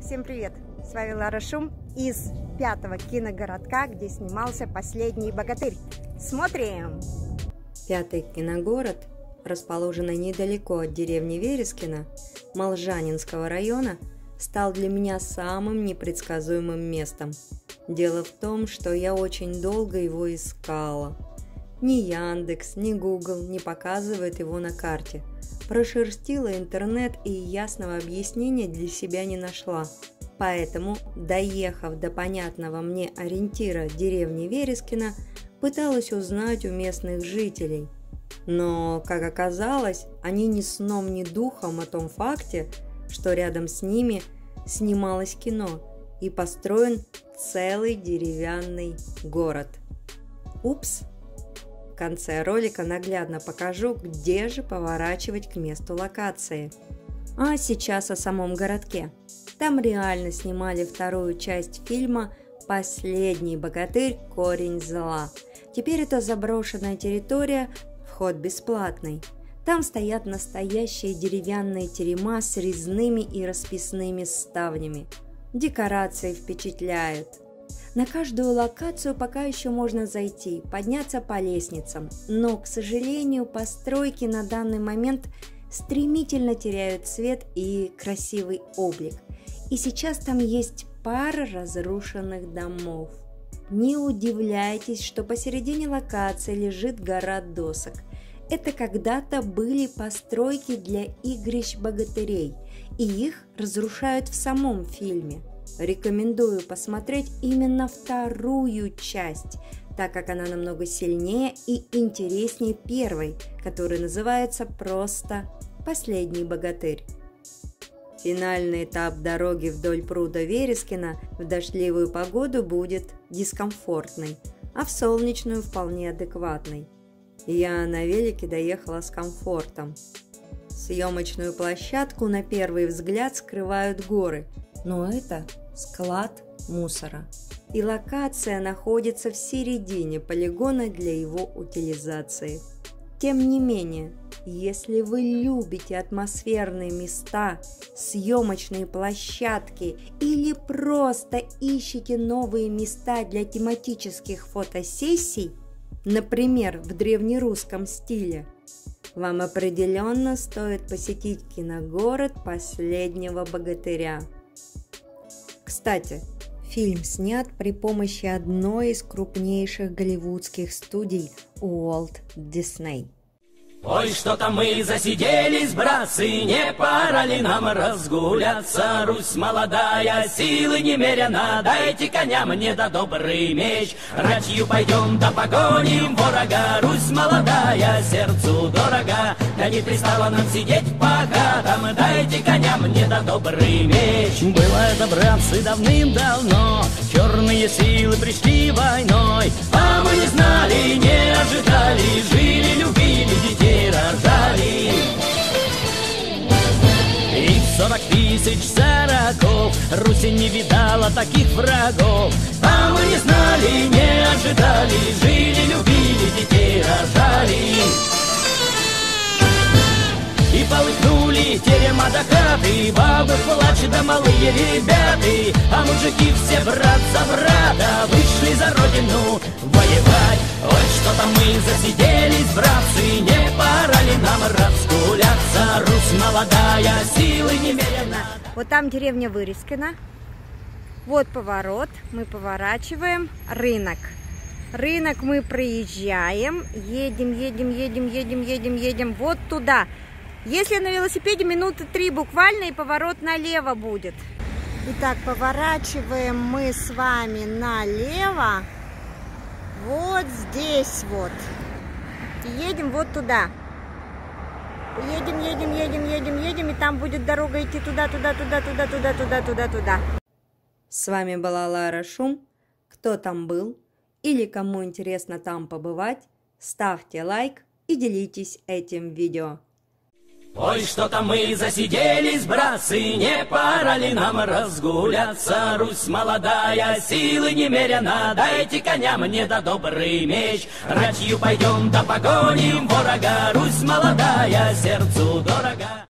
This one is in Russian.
Всем привет! С вами Лара Шум из 5-го киногородка, где снимался «Последний богатырь». Смотрим! 5-й киногород, расположенный недалеко от деревни Верескина, Молжанинского района, стал для меня самым непредсказуемым местом. Дело в том, что я очень долго его искала. Ни Яндекс, ни Google не показывают его на карте. Прошерстила интернет и ясного объяснения для себя не нашла. Поэтому, доехав до понятного мне ориентира деревни Верескина, пыталась узнать у местных жителей. Но, как оказалось, они ни сном, ни духом о том факте, что рядом с ними снималось кино и построен целый деревянный город. Упс! В конце ролика наглядно покажу, где же поворачивать к месту локации. А сейчас о самом городке. Там реально снимали вторую часть фильма «Последний богатырь. Корень зла». Теперь это заброшенная территория, вход бесплатный. Там стоят настоящие деревянные терема с резными и расписными ставнями. Декорации впечатляют. На каждую локацию пока еще можно зайти, подняться по лестницам, но, к сожалению, постройки на данный момент стремительно теряют цвет и красивый облик. И сейчас там есть пара разрушенных домов. Не удивляйтесь, что посередине локации лежит гора досок. Это когда-то были постройки для игрищ богатырей, и их разрушают в самом фильме. Рекомендую посмотреть именно вторую часть, так как она намного сильнее и интереснее первой, которая называется просто «Последний богатырь». Финальный этап дороги вдоль пруда Верескина в дождливую погоду будет дискомфортный, а в солнечную вполне адекватный. Я на велике доехала с комфортом. Съемочную площадку на первый взгляд скрывают горы, но это склад мусора. И локация находится в середине полигона для его утилизации. Тем не менее, если вы любите атмосферные места, съемочные площадки или просто ищете новые места для тематических фотосессий, например, в древнерусском стиле, вам определенно стоит посетить киногород «Последнего богатыря». Кстати, фильм снят при помощи одной из крупнейших голливудских студий Уолт Дисней. Ой, что-то мы засиделись, братцы, не пора ли нам разгуляться? Русь молодая, силы немерено, дайте коня мне да добрый меч. Ратью пойдем да погоним ворога, Русь молодая, сердцу дорога. Да не пристало нам сидеть по хатам, дайте коня мне да добрый меч. Было это, братцы, давным-давно, черные силы пришли войной, а мы не знали, не ожидали, жили, любили, детей рожали. Их 40 тысяч сороков, Руси не видала таких врагов, а мы не знали, не ожидали, жили, любили, детей рожали. И полыхнули терема до хаты, бабы плачут да малые ребята, а мужики все брат за брата вышли за родину воевать. Ой, что-то мы засиделись, братцы, не пора ли нам разгуляться? Русь молодая, силы немерено. Вот там деревня Верескина. Вот поворот, мы поворачиваем. Рынок. Рынок мы проезжаем, едем вот туда. Если на велосипеде минуты 3 буквально, и поворот налево будет. Итак, поворачиваем мы с вами налево. Вот здесь вот. И едем вот туда. Едем, и там будет дорога идти туда. С вами была Лара Шум. Кто там был или кому интересно там побывать, ставьте лайк и делитесь этим видео. Ой, что-то мы засиделись, братцы, не пора ли нам разгуляться? Русь молодая, силы немерено, дайте коня мне да добрый меч. Ратью пойдем да погоним ворога, Русь молодая, сердцу дорога.